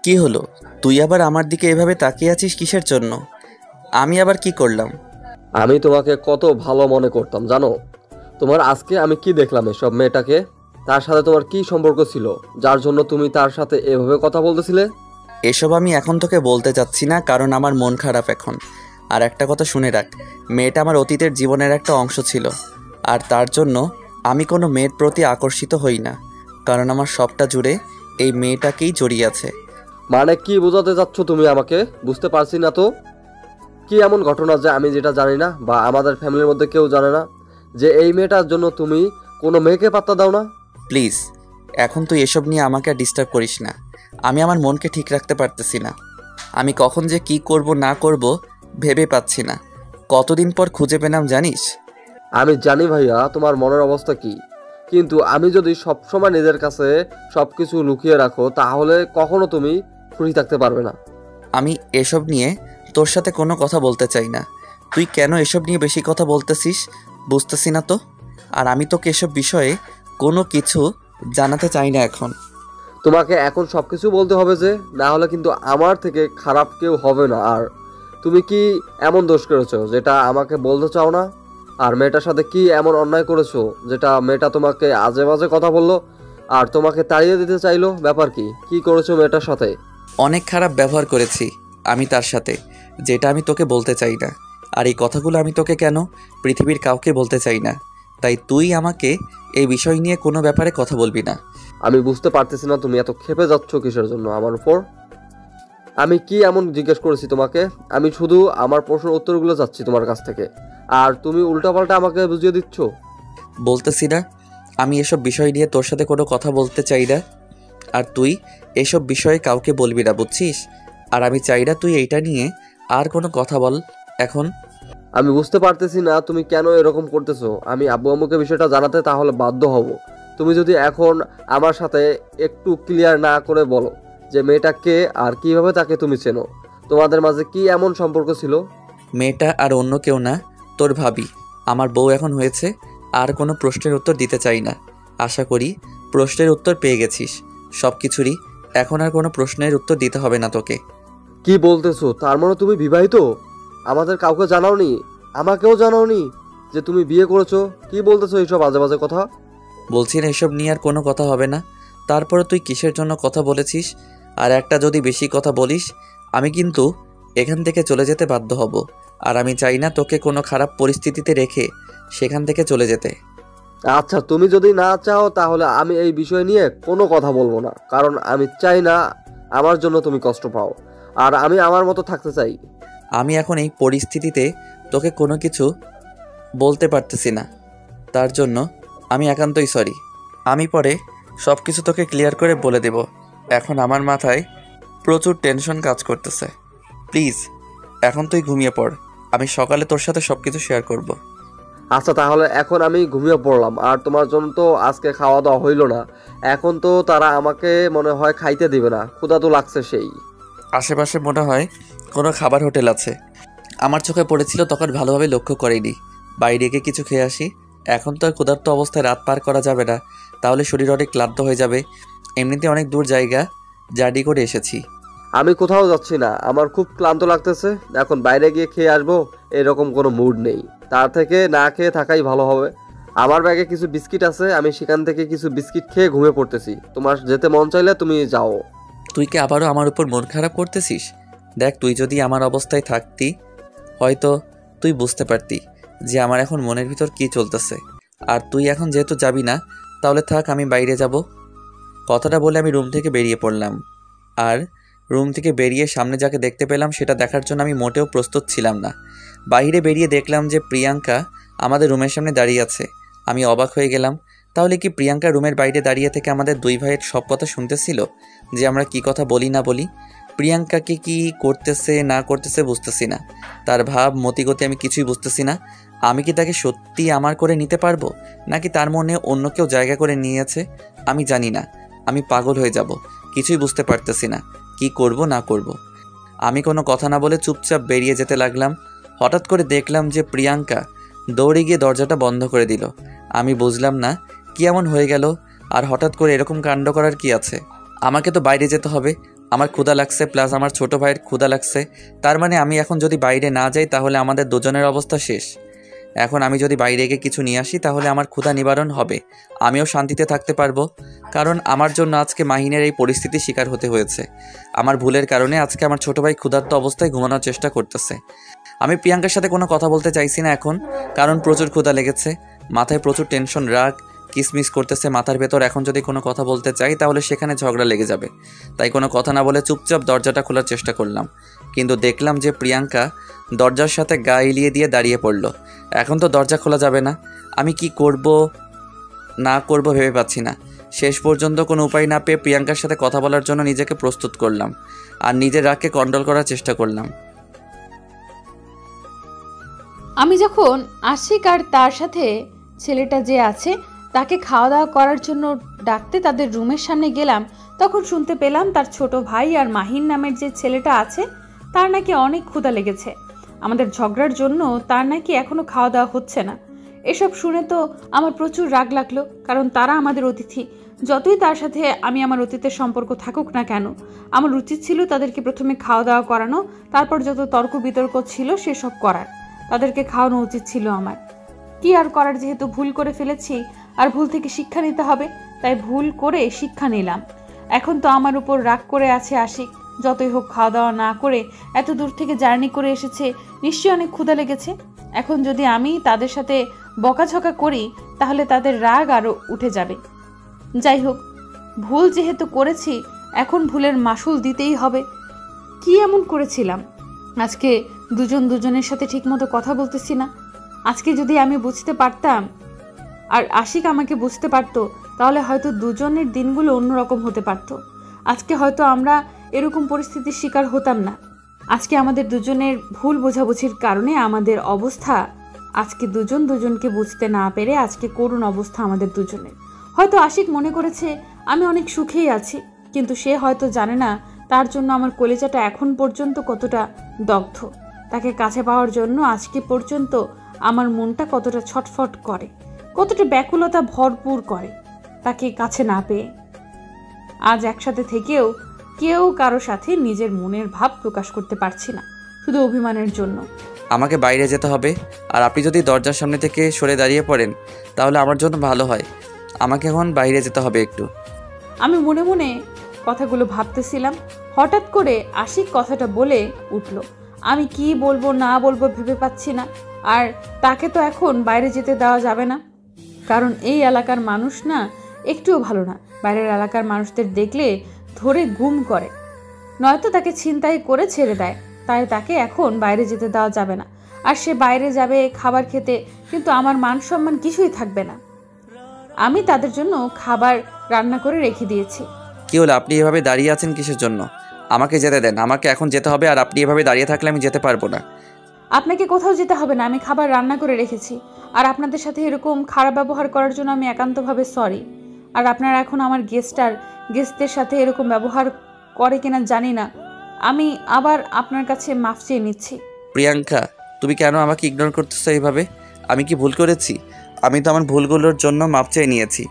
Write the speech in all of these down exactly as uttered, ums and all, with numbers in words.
কি হলো? তুই আবার আমার দিকে এভাবে তাকিয়ে আছিস কিসের জন্য? আমি আবার কি করলাম? আমি তোমাকে কত ভালো মনে করতাম জানো? তোমার আজকে আমি কি দেখলাম এসব মেয়েটাকে? তার সাথে তোমার কি সম্পর্ক ছিল যার জন্য তুমি তার সাথে এভাবে কথা বলতেছিলে? এসব আমি এখন তোকে বলতে চাচ্ছি না, কারণ আমার মন খারাপ এখন। আর একটা কথা শুনে রাখ, মেয়েটা আমার অতীতের জীবনের একটা অংশ ছিল। আর তার জন্য আমি কোনো মেয়ের প্রতি আকর্ষিত হই না, কারণ আমার সবটা জুড়ে এই মেয়েটাকেই জড়িয়ে আছে। মানে কি বোঝাতে যাচ্ছ তুমি আমাকে? বুঝতে পারছি না তো। কি এমন ঘটনা যে আমি যেটা জানি না, বা আমাদের ফ্যামিলির মধ্যে কেউ জানে না, যে এই মেয়েটার জন্য তুমি কোনো মেয়েকে পাত্তা দাও না? প্লিজ, এখন তুই এসব নিয়ে আমাকে আর ডিস্টার্ব করিস না। আমি আমার মনকে ঠিক রাখতে পারতেছি না। আমি কখন যে কি করব না করব ভেবে পাচ্ছি না। কতদিন পর খুঁজে পেলাম জানিস? আমি জানি ভাইয়া তোমার মনের অবস্থা কি, কিন্তু আমি যদি সবসময় নিজের কাছে সব কিছু লুকিয়ে রাখো তাহলে কখনো তুমি ফ্রি থাকতে পারবে না। আমি এসব নিয়ে তোর সাথে কোনো কথা বলতে চাই না। তুই কেন এসব নিয়ে বেশি কথা বলতেছিস বুঝতেছি না তো। আর আমি তোকে এসব বিষয়ে কোনো কিছু জানাতে চাই না এখন। তোমাকে এখন সব কিছু বলতে হবে যে, না হলে কিন্তু আমার থেকে খারাপ কেউ হবে না। আর তুমি কি এমন দোষ করেছো যেটা আমাকে বলতে চাও না? আর মেয়েটার সাথে কি এমন অন্যায় করেছো যেটা মেয়েটা তোমাকে আজে বাজে কথা বললো আর তোমাকে তাড়িয়ে দিতে চাইলো? ব্যাপার কি কি করেছো মেয়েটার সাথে? অনেক খারাপ ব্যবহার করেছি আমি তার সাথে, যেটা আমি তোকে বলতে চাই না। আর এই কথাগুলো আমি তোকে কেন পৃথিবীর কাউকে বলতে চাই না। তাই তুই আমাকে এই বিষয় নিয়ে কোনো ব্যাপারে কথা বলবি না। আমি বুঝতে পারতেছি না তুমি এত ক্ষেপে যাচ্ছ কিসের জন্য আমার উপর। আমি কি এমন জিজ্ঞেস করেছি তোমাকে? আমি শুধু আমার প্রশ্নের উত্তরগুলো চাচ্ছি তোমার কাছ থেকে, আর তুমি উল্টাপাল্টা আমাকে বুঝিয়ে দিচ্ছ। বলতেছি না আমি এসব বিষয় নিয়ে তোর সাথে কোনো কথা বলতে চাই না। আর তুই এসব বিষয়ে কাউকে বলবি না, বুঝছিস? আর আমি চাই না তুই এইটা নিয়ে আর কোনো কথা বল এখন। আমি বুঝতে পারতেছি না তুমি কেন এরকম করতেছো। আমি আব্বু আম্মুকে বিষয়টা জানাতে তাহলে বাধ্য হব। তুমি যদি এখন আমার সাথে একটু ক্লিয়ার না করে বলো যে মেয়েটা কে আর কিভাবে তাকে তুমি চেনো, তোমাদের মাঝে কি এমন সম্পর্ক ছিল? মেয়েটা আর অন্য কেউ না, তোর ভাবি। আমার বউ এখন হয়েছে। আর কোনো প্রশ্নের উত্তর দিতে চাই না। আশা করি প্রশ্নের উত্তর পেয়ে গেছিস সব কিছুরই। এখন আর কোনো প্রশ্নের উত্তর দিতে হবে না তোকে। কি বলতেছো? তার মানে তুমি বিবাহিত? আমাদের কাউকে জানাওনি, আমাকেও জানাওনি যে তুমি বিয়ে করেছো? কি বলতেছো এইসব আজে বাজে কথা? বলছি না এসব নিয়ে আর কোনো কথা হবে না। তারপরে তুই কিসের জন্য কথা বলেছিস? আর একটা যদি বেশি কথা বলিস আমি কিন্তু এখান থেকে চলে যেতে বাধ্য হব। আর আমি চাই না তোকে কোনো খারাপ পরিস্থিতিতে রেখে সেখান থেকে চলে যেতে। আচ্ছা, তুমি যদি না চাও তাহলে আমি এই বিষয় নিয়ে কোনো কথা বলবো না, কারণ আমি চাই না আমার জন্য তুমি কষ্ট পাও, আর আমি আমার মতো থাকতে চাই। আমি এখন এই পরিস্থিতিতে তোকে কোনো কিছু বলতে পারতেছি না, তার জন্য আমি একান্তই সরি। আমি পরে সব কিছু তোকে ক্লিয়ার করে বলে দেব। এখন আমার মাথায় প্রচুর টেনশন কাজ করতেছে। প্লিজ এখন তুই ঘুমিয়ে পড়, আমি সকালে তোর সাথে সব কিছু শেয়ার করব। আচ্ছা, তাহলে এখন আমি ঘুমিয়ে পড়লাম। আর তোমার জন্য তো আজকে খাওয়া দাওয়া হইলো না, এখন তো তারা আমাকে মনে হয় খাইতে দিবে না, ক্ষুধা তো লাগছে সেই। আশেপাশে মনে হয় কোনো খাবার হোটেল আছে। আমার চোখে পড়েছিল তখন ভালোভাবে লক্ষ্য করিনি। বাইরে গিয়ে কিছু খেয়ে আসি। এখন তো আর ক্ষুধার্ত অবস্থায় রাত পার করা যাবে না, তাহলে শরীর অনেক ক্লান্ত হয়ে যাবে। এমনিতে অনেক দূর জায়গা জার্নি করে এসেছি। আমি কোথাও যাচ্ছি না, আমার খুব ক্লান্ত লাগতেছে। এখন বাইরে গিয়ে খেয়ে আসবো এরকম কোনো মুড নেই, তার থেকে না খেয়ে থাকাই ভালো হবে। আমার ব্যাগে কিছু বিস্কিট আছে, আমি সেখান থেকে কিছু বিস্কিট খেয়ে ঘুমিয়ে পড়তেছি। তোমার যেতে মন চাইলে তুমি যাও। তুই কি আবারও আমার উপর মন খারাপ করতেছিস? দেখ, তুই যদি আমার অবস্থায় থাকতি হয়তো তুই বুঝতে পারতি যে আমার এখন মনের ভিতর কী চলতেছে। আর তুই এখন যেহেতু যাবি না, তাহলে থাক, আমি বাইরে যাব। কথাটা বলে আমি রুম থেকে বেরিয়ে পড়লাম। আর রুম থেকে বেরিয়ে সামনে যাকে দেখতে পেলাম সেটা দেখার জন্য আমি মোটেও প্রস্তুত ছিলাম না। বাইরে বেরিয়ে দেখলাম যে প্রিয়াঙ্কা আমাদের রুমের সামনে দাঁড়িয়ে আছে। আমি অবাক হয়ে গেলাম। তাহলে কি প্রিয়াঙ্কা রুমের বাইরে দাঁড়িয়ে থেকে আমাদের দুই ভাইয়ের সব কথা শুনতেছিল, যে আমরা কি কথা বলি না বলি? প্রিয়াঙ্কাকে কি করতেছে না করতেছে বুঝতেছি না। তার ভাব মতিগতি আমি কিছুই বুঝতেছি না। আমি কি তাকে সত্যি আমার করে নিতে পারবো, নাকি তার মনে অন্য কেউ জায়গা করে নিয়েছে? আমি জানি না। আমি পাগল হয়ে যাব, কিছুই বুঝতে পারতেছি না কি করব না করব। আমি কোনো কথা না বলে চুপচাপ বেরিয়ে যেতে লাগলাম। হঠাৎ করে দেখলাম যে প্রিয়াঙ্কা দৌড়ে গিয়ে দরজাটা বন্ধ করে দিল। আমি বুঝলাম না কি এমন হয়ে গেল, আর হঠাৎ করে এরকম কাণ্ড করার কি আছে? আমাকে তো বাইরে যেতে হবে, আমার ক্ষুধা লাগছে, প্লাস আমার ছোট ভাইয়ের ক্ষুধা লাগছে। তার মানে আমি এখন যদি বাইরে না যাই তাহলে আমাদের দুজনের অবস্থা শেষ। এখন আমি যদি বাইরে গিয়ে কিছু নিয়ে আসি তাহলে আমার ক্ষুধা নিবারণ হবে, আমিও শান্তিতে থাকতে পারবো। কারণ আমার জন্য আজকে মাহিনের এই পরিস্থিতির শিকার হতে হয়েছে। আমার ভুলের কারণে আজকে আমার ছোট ভাই ক্ষুধার্ত অবস্থায় ঘুমানোর চেষ্টা করতেছে। আমি প্রিয়াঙ্কার সাথে কোনো কথা বলতে চাইছি না এখন, কারণ প্রচুর ক্ষুধা লেগেছে, মাথায় প্রচুর টেনশন, রাগ কিসমিস করতেছে মাথার ভেতর। এখন যদি কোনো কথা বলতে চাই তাহলে সেখানে ঝগড়া লেগে যাবে। তাই কোনো কথা না বলে চুপচাপ দরজাটা খোলার চেষ্টা করলাম, কিন্তু দেখলাম যে প্রিয়াঙ্কা দরজার সাথে গা এলিয়ে দিয়ে দাঁড়িয়ে পড়ল। এখন তো দরজা খোলা যাবে না, আমি কি করব না করব ভেবে পাচ্ছি না। শেষ পর্যন্ত কোনো উপায় না পেয়ে প্রিয়াঙ্কার সাথে কথা বলার জন্য নিজেকে প্রস্তুত করলাম আর নিজের রাগকে কন্ট্রোল করার চেষ্টা করলাম। আমি যখন আশিক আর তার সাথে ছেলেটা যে আছে তাকে খাওয়া দাওয়া করার জন্য ডাকতে তাদের রুমের সামনে গেলাম, তখন শুনতে পেলাম তার ছোট ভাই আর মাহিন নামের যে ছেলেটা আছে তার নাকি অনেক ক্ষুধা লেগেছে। আমাদের ঝগড়ার জন্য তার নাকি এখনো খাওয়া দাওয়া হচ্ছে না। এসব শুনে তো আমার প্রচুর রাগ লাগলো, কারণ তারা আমাদের অতিথি। যতই তার সাথে আমি আমার অতীতের সম্পর্ক থাকুক না কেন, আমার উচিত ছিল তাদেরকে প্রথমে খাওয়া দাওয়া করানো, তারপর যত তর্ক বিতর্ক ছিল সেসব করার। তাদেরকে খাওয়ানো উচিত ছিল আমার। কি আর করার, যেহেতু ভুল করে ফেলেছি আর ভুল থেকে শিক্ষা নিতে হবে, তাই ভুল করে শিক্ষা নিলাম। এখন তো আমার উপর রাগ করে আছে আশিক। যতই হোক খাওয়া দাওয়া না করে এত দূর থেকে জার্নি করে এসেছে, নিশ্চয়ই অনেক ক্ষুধা লেগেছে। এখন যদি আমি তাদের সাথে বকাঝকা করি তাহলে তাদের রাগ আরও উঠে যাবে। যাই হোক, ভুল যেহেতু করেছি এখন ভুলের মাসুল দিতেই হবে। কি এমন করেছিলাম আজকে দুজন দুজনের সাথে ঠিকমতো কথা বলতেছি না? আজকে যদি আমি বুঝতে পারতাম আর আশিক আমাকে বুঝতে পারতো তাহলে হয়তো দুজনের দিনগুলো অন্যরকম হতে পারত। আজকে হয়তো আমরা এরকম পরিস্থিতির শিকার হতাম না। আজকে আমাদের দুজনের ভুল বোঝাবুঝির কারণে আমাদের অবস্থা, আজকে দুজন দুজনকে বুঝতে না পেরে আজকে করুণ অবস্থা আমাদের দুজনের। হয়তো আশিক মনে করেছে আমি অনেক সুখেই আছি, কিন্তু সে হয়তো জানে না তার জন্য আমার কলিজাটা এখন পর্যন্ত কতটা দগ্ধ। তাকে কাছে পাওয়ার জন্য আজকে পর্যন্ত আমার মনটা কতটা ছটফট করে, কতটা ব্যাকুলতা ভরপুর করে তাকে কাছে না পেয়ে। আজ একসাথে থেকেও কেউ কারো সাথে নিজের মনের ভাব প্রকাশ করতে পারছি না, শুধু অভিমানের জন্য। আমাকে বাইরে যেতে হবে, আর আপনি যদি দরজার সামনে থেকে সরে দাঁড়িয়ে পড়েন তাহলে আমার জন্য ভালো হয়। আমাকে এখন বাইরে যেতে হবে একটু। আমি মনে মনে কথাগুলো ভাবতেছিলাম, হঠাৎ করে আশিক কথাটা বলে উঠল। আমি কি বলবো না বলবো ভেবে পাচ্ছি না। আর তাকে তো এখন বাইরে যেতে দেওয়া যাবে না, কারণ এই এলাকার মানুষ না একটুও ভালো না। বাইরের এলাকার মানুষদের দেখলে ধরে গুম করে, নয়তো তাকে ছিনতাই করে ছেড়ে দেয়। তাই তাকে এখন বাইরে যেতে দেওয়া যাবে না। আর সে বাইরে যাবে খাবার খেতে, কিন্তু আমার মান সম্মান কিছুই থাকবে না। আমি তাদের জন্য খাবার রান্না করে রেখে দিয়েছি। কি হলো, আপনি এভাবে দাঁড়িয়ে আছেন কিসের জন্য? আমাকে যেতে দেন, আমাকে এখন যেতে হবে। আর আপনি এভাবে দাঁড়িয়ে থাকলে আমি যেতে পারবো না। আপনাকে কোথাও যেতে হবে না, আমি খাবার রান্না করে রেখেছি। আর আপনাদের সাথে এরকম খারাপ ব্যবহার করার জন্য আমি একান্তভাবে সরি। আর আপনারা এখন আমার গেস্ট আর গেস্টদের সাথে এরকম ব্যবহার করে কিনা জানি না, আমি আবার আপনার কাছে মাফ চেয়ে নিচ্ছি। প্রিয়াঙ্কা, তুমি কেন আমাকে ইগনোর করতেছো এইভাবে? আমি কি ভুল করেছি? আমি তো আমার ভুলগুলোর জন্য মাপ চেয়ে নিয়েছি।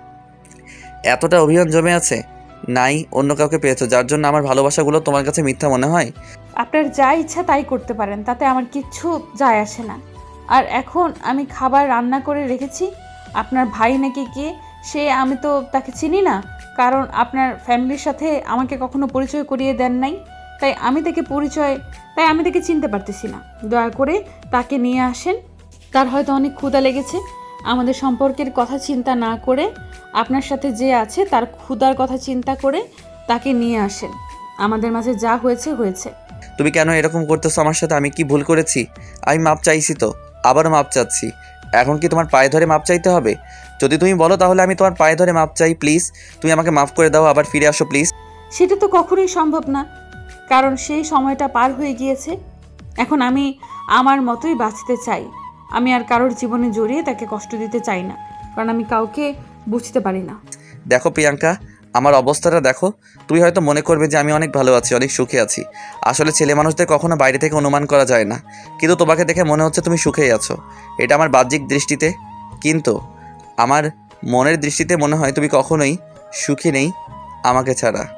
এতটা অভিমান জমে আছে? নাই, অন্য কাউকে পেয়েছো যার জন্য আমার ভালোবাসাগুলো তোমার কাছে মিথ্যা মনে হয়? আপনার যা ইচ্ছা তাই করতে পারেন, তাতে আমার কিচ্ছু যায় আসে না। আর এখন আমি খাবার রান্না করে রেখেছি। আপনার ভাই নাকি কে সে, আমি তো তাকে চিনি না, কারণ আপনার ফ্যামিলির সাথে আমাকে কখনো পরিচয় করিয়ে দেন নাই। তাই আমি তাকে পরিচয় তাই আমি তাকে চিনতে পারতেছি না। দয়া করে তাকে নিয়ে আসেন। তার হয়তো অনেক ক্ষুধা লেগেছে। আমাদের সম্পর্কের কথা চিন্তা না করে আপনার সাথে যে আছে তার ক্ষুধার কথা চিন্তা করে তাকে নিয়ে আসেন। আমাদের মাঝে যা হয়েছে হয়েছে। তুমি কেন এরকম করতেছো আমার সাথে? আমি কি ভুল করেছি? আমি মাপ চাইছি তো, আবারও মাপ চাচ্ছি। এখন কি তোমার পায়ে ধরে মাপ চাইতে হবে? যদি তুমি বলো তাহলে আমি তোমার পায়ে ধরে মাপ চাই। প্লিজ তুমি আমাকে মাফ করে দাও, আবার ফিরে আসো প্লিজ। সেটা তো কখনোই সম্ভব না, কারণ সেই সময়টা পার হয়ে গিয়েছে। এখন আমি আমার মতোই বাঁচতে চাই। আমি আর কারোর জীবনে জড়িয়ে তাকে কষ্ট দিতে চাই না, কারণ আমি কাউকে বুঝতে পারি না। দেখো প্রিয়াঙ্কা, আমার অবস্থাটা দেখো। তুই হয়তো মনে করবে যে আমি অনেক ভালো আছি, অনেক সুখে আছি। আসলে ছেলে মানুষদের কখনো বাইরে থেকে অনুমান করা যায় না, কিন্তু তোমাকে দেখে মনে হচ্ছে তুমি সুখেই আছো। এটা আমার বাহ্যিক দৃষ্টিতে, কিন্তু আমার মনের দৃষ্টিতে মনে হয় তুমি কখনোই সুখী নেই আমাকে ছাড়া।